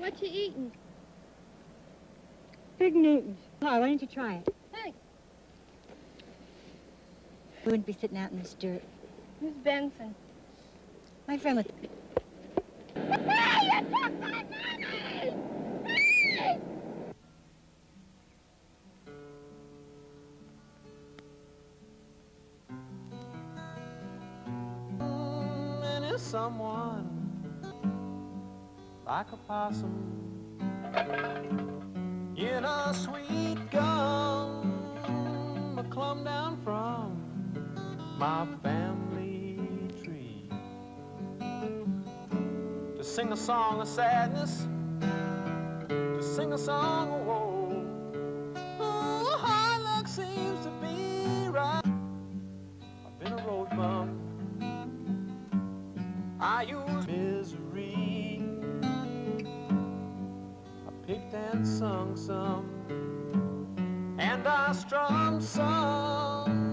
What you eating? Fig Newtons. Oh, why don't you try it? Thanks. We wouldn't be sitting out in this dirt. Who's Benson? My friend with... Hey, you took my money! Hey! And is someone like a possum in a sweet gum, a clumb down from my family tree, to sing a song of sadness, to sing a song of woe. Oh, hard luck seems to be right. I've been a road bum, I use misery, I picked and sung some, and I strummed some.